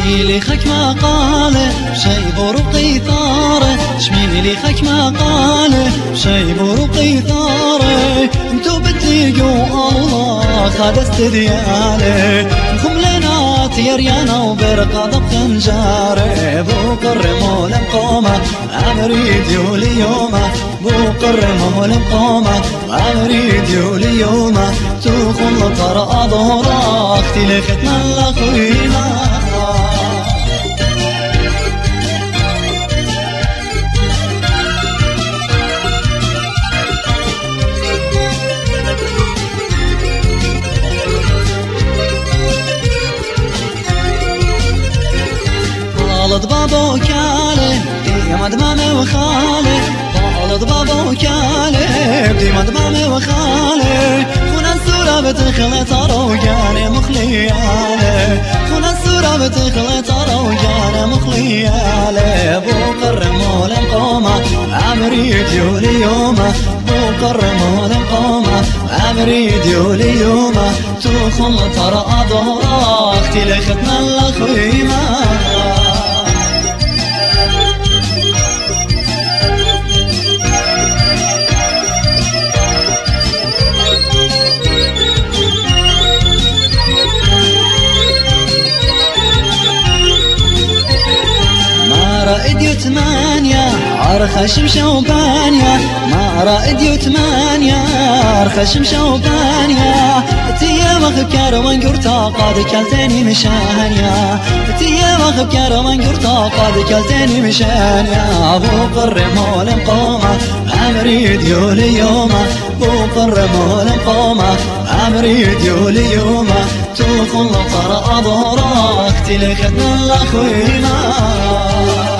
شميلي خك ما قاله شي برقي ثاره شميلي خك ما قاله شي برقي ثاره انتو بتيقوا الله خد استدياله خملنات يريانا وبرقة ضبط نجاره بوقر مول مقومه امريد يولي يومه بوقر مول مقومه امريد يولي يومه تخل طرق ظهره اختي لختنا الاخوينا طالت بابا وكاله ديما دمامه وخاله طالت بابا وكاله ديما دمامه وخاله خونا السورة بتخلط روجانه مخلياله خونا السورة بتخلط روجانه مخلياله بوقر مول مقومه امريد يولي يومه بوقر مول مقومه امريد يولي يومه تخل طرق ظهره اختي لختنا الاخويمه رائد يتمانيا عرخش مشوبانيا ما رائد يتمانيا عرخش مشوبانيا تيا مخكر من قرطا قاد كلتني مشانيا تيا مخكر من قرطا قاد كلتني مشانيا ابو قر مول مقومه امريد يولي يومه ابو قر مول مقومه امريد يولي يومه تخل طرق ظهره اختي لختنا الاخوينا